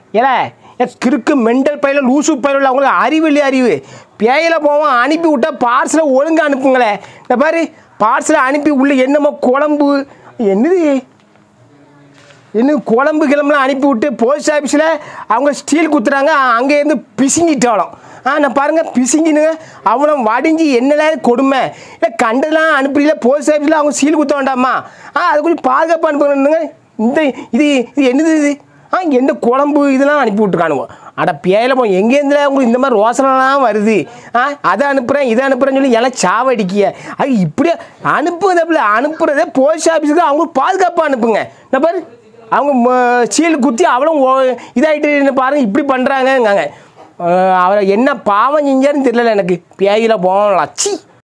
ஏல கிறுக்கு மெண்டல் பயில லூசு பயில அவங்களுக்கு அறிவு இல்லையா அறிவு பேயில் போவோம் அனுப்பி விட்டா பார்சலை ஒழுங்காக அனுப்புங்களே இந்த பாரு பார்சலை அனுப்பி உள்ள என்னமோ குழம்பு என்ன குழம்பு கிளம்புலாம் அனுப்பி விட்டு போஸ்ட் ஆஃபீஸில் அவங்க ஸ்டீல் குத்துறாங்க அங்கேருந்து பிசுங்கிட்டாலும் நான் பாருங்கள் பிசுங்கினுங்க அவ்வளோ வடிஞ்சு என்னல கொடுமை இல்லை கண்டெல்லாம் அனுப்புறீங்கள போஸ்ட் ஆஃபீஸில் அவங்க ஸ்டீல் குத்த வேண்டாமா அது கொஞ்சம் பாதுகாப்பாக அனுப்பணுங்க இந்த இது என்னது இது எந்த குழம்பு இதெல்லாம் அனுப்பி விட்டுருக்கானுவோம் அட பேயில போ எங்கேருந்துல உங்களுக்கு இந்த மாதிரி ரோசனைலாம் வருது அதை அனுப்புகிறேன் இதை அனுப்புகிறேன்னு சொல்லி எல்லாம் சாவடிக்கிய அது இப்படியே அனுப்புறதுல அனுப்புறதே போஸ்ட் ஆஃபீஸுக்கு அவங்களுக்கு பாதுகாப்பாக அனுப்புங்க இந்த பாரு அவங்க சீல் குத்தி அவளும் இதாகிட்டு பாருங்க இப்படி பண்ணுறாங்கங்க அவரை என்ன பாவம் செஞ்சாருன்னு தெரியல எனக்கு பேயில் போகலாம் சி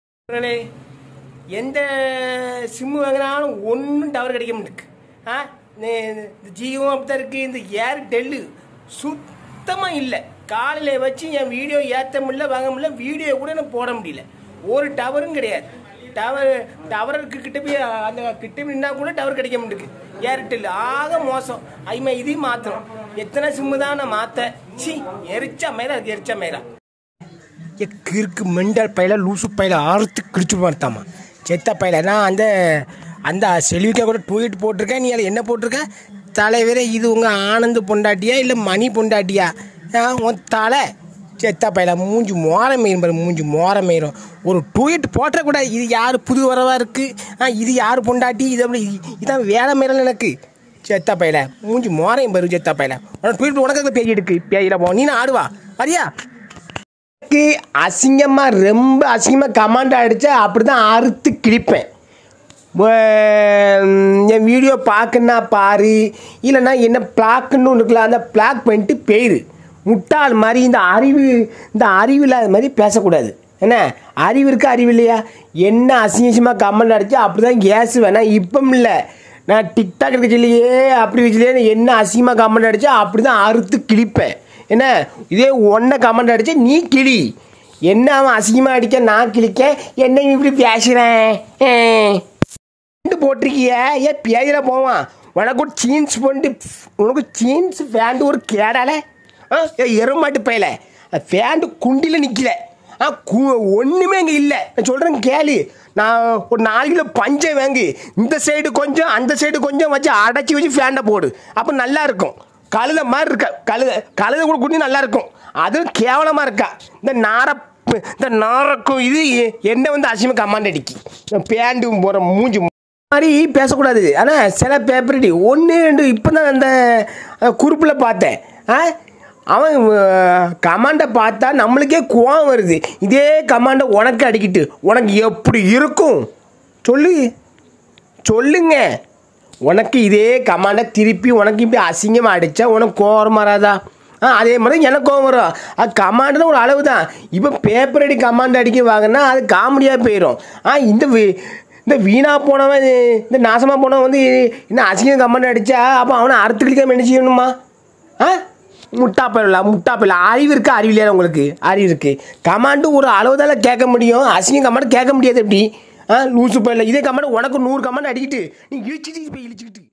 எந்த சிம்மு வாங்கினாலும் ஒன்றும் டவர் கிடைக்க மாட்டேக்கு இந்த ஜியோவும் அப்படி தான் இருக்குது இந்த ஏர்டெல்லு சுத்தமாக இல்லை காலையில் வச்சு என் வீடியோ ஏற்ற முடியல வாங்க முடியல வீடியோ கூட எனக்கு போட முடியல ஒரு டவரும் கிடையாது டவருக்கு கிட்ட போய் அந்த கிட்ட நின்னா கூட டவர் கிடைக்க மாட்டேங்குது ஏர்டெல் ஆக மோசம் ஐமா இதையும் மாற்றணும் எத்தனை சிம்மு தான் நான் மாற்ற சி எரிச்சா மயிரா அதுக்கு எரிச்சா மயிரா கிறுக்கு மெண்டல் பையில லூசு பையில ஆறுத்து கிழிச்சு பார்த்தாமா செத்த பையில நான் அந்த செல்விக்கா கூட ட்வீட் போட்டிருக்கேன் நீ அதில் என்ன போட்டிருக்க தலைவரே இது உங்கள் ஆனந்த் பொண்டாட்டியா இல்லை மணி பொண்டாட்டியா உன் தலை செத்தா பையில மூஞ்சி மோரமயிரும் பாரு மூஞ்சி மோரமயிரும் ஒரு ட்வீட் போட்டக்கூடாது இது யார் புது வரவா இருக்குது இது யார் பொண்டாட்டி இது அப்படி இதான் வேலை மயிரல் எனக்கு செத்தா பையில மூஞ்சி மோரையும் பாரு செத்தா பையில ட்வீட் உனக்கு பேய் எடுக்கு பேயில போ நீ ஆடுவா வரியா அசிங்கமாக ரொம்ப அசிங்கமாக கமாண்ட் அடித்தா அப்படி தான் அறுத்து கிழிப்பேன் என் வீடியோ பார்க்குன்னா பாரு இல்லைன்னா என்ன பிளாக்குன்னு ஒன்று இருக்கலாம் அந்த பிளாக் பண்ணிட்டு போயிரு முட்டாள் மாதிரி இந்த அறிவு இல்லாத மாதிரி பேசக்கூடாது என்ன அறிவு இருக்கா அறிவு இல்லையா என்ன அசிங்கமாக கமெண்ட் அடித்தா அப்படி தான் கேஸ் வேணாம் இப்போ இல்லை நான் டிக்டாக் இருக்க சொல்லியே அப்படி வச்சுலையே என்ன அசிங்கமாக கமெண்ட் அடித்தா அப்படி தான் அறுத்து கிழிப்பேன் என்ன இதே ஒன்றை கமெண்ட் அடித்தா நீ கிளி என்ன அவன் அசிங்கமாக அடிக்க நான் கிழிக்க என்ன இப்படி பேசுகிறேன் போட்டிருக்கிய ஏன் பேஜில் போவான் உனக்கு ஒரு ஜீன்ஸ் பண்ணிட்டு உனக்கு ஜீன்ஸ் பேண்ட் ஒரு கேடால எருமாட்டு பையில பேண்ட் குண்டியில் நிற்கல ஒன்றுமே இங்கே இல்லை நான் சொல்கிறேன் கேளு நான் ஒரு 4 கிலோ பஞ்சை வாங்கி இந்த சைடு கொஞ்சம் அந்த சைடு கொஞ்சம் வச்சு அடைச்சி வச்சு ஃபேண்டை போடு அப்போ நல்லா இருக்கும் கழுத மாதிரி இருக்கா கழுத கூட குண்டி நல்லா இருக்கும் அதுவும் கேவலமாக இருக்கா இந்த நாரக்கும் இது என்ன வந்து அசிங்கமாக கமாண்ட் அடிக்கி பேண்டு போகிற மூஞ்சி மாதிரி பேசக்கூடாது ஆனால் சில பேப்பரடி 1 2 இப்போ தான் அந்த குரூப்பில் பார்த்தேன் அவன் கமாண்டை பார்த்தா நம்மளுக்கே கோவம் வருது இதே கமாண்டை உனக்கு அடிக்கிட்டு உனக்கு எப்படி இருக்கும் சொல்லுங்க உனக்கு இதே கமாண்டை திருப்பி உனக்கு இப்படி அசிங்கமாக அடித்தா உனக்கு கோவம் வராதா அதே மாதிரி எனக்கு கோவம் வரும் அது கமாண்டு தான் ஒரு அளவு தான் இப்போ பேப்பர் அடி கமாண்ட் அடிக்க வாங்கினா அது காமெடியாக போயிடும் இந்த வீணாக போனவன் இந்த நாசமாக போனவன் வந்து இன்னும் அசிங்கம் கமெண்ட் அடித்தா அப்போ அவனை அறுத்துக்கிட்டு என்ன செய்யணுமா முட்டாப்பயில அறிவு இருக்கா அறிவு இல்லையா உங்களுக்கு அறிவு இருக்குது கமாண்டு ஒரு அளவு தானே கேட்க முடியும் அசிங்கம் கமாண்டு கேட்க முடியாது எப்படி லூசு பயில இதே கமாண்டு உனக்கு 100 கமாண்டு அடிக்கிட்டு நீ இழிச்சிட்டு போய் இழிச்சிக்கிட்டு